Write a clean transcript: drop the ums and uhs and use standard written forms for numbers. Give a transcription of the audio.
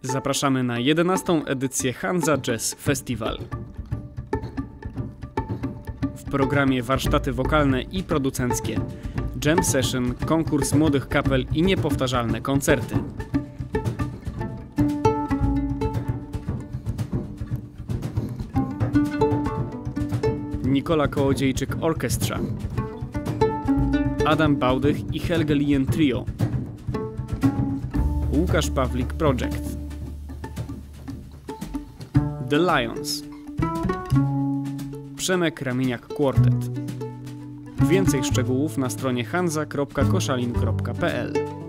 Zapraszamy na 11. edycję Hanza Jazz Festiwal. W programie warsztaty wokalne i producenckie, jam session, konkurs młodych kapel i niepowtarzalne koncerty. Nikola Kołodziejczyk Orchestra, Adam Bałdych i Helge Lien Trio, Łukasz Pawlik Project, The Lions, Przemek Ramieniak Quartet. Więcej szczegółów na stronie hanza.koszalin.pl.